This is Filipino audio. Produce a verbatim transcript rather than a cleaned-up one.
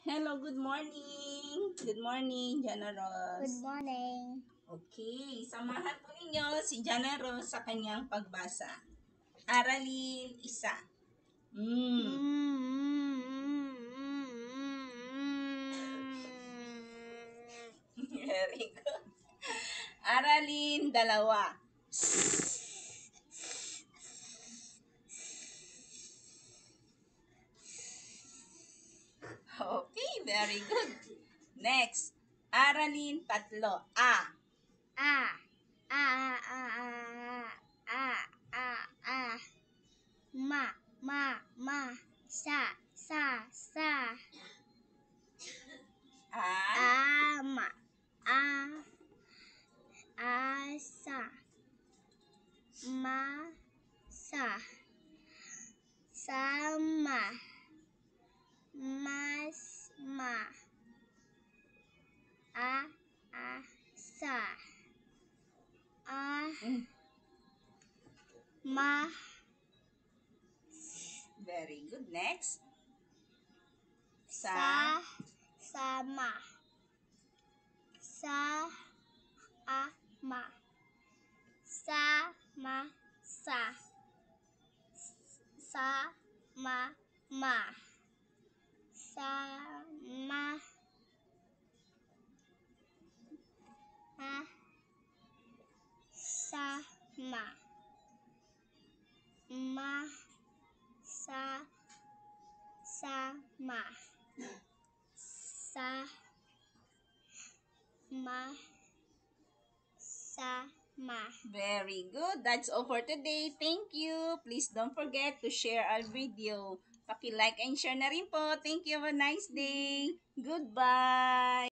Hello, good morning. Good morning, Good JohnnaRose. morning. Okay, samahan po ninyo si JohnnaRose sa kanyang pagbasa. Aralin isa. Mm. Very good. Aralin dalawa. Okay, very good. Next. Aralin tatlo. A. A. A. A. A. A. A. A. Ma. Ma. Ma. Sa. Sa. Sa. A. Ama. A. Asa. Ma. Sa. Sama. Mas. Ma. A. A. Sa. A. Mm. Ma. Very good. Next. Sa. Sa. Sama. Sa. A. Ma. Sa. Ma. Sa. Sa. Ma. Ma. Sa. Ma. Ma. Sa. Ma. Ma. Sa. Sa. Ma. Sa. Ma. Sa. Ma. Very good. That's all for today. Thank you. Please don't forget to share our video. Paki-like and share na rin po. Thank you. Have a nice day. Goodbye.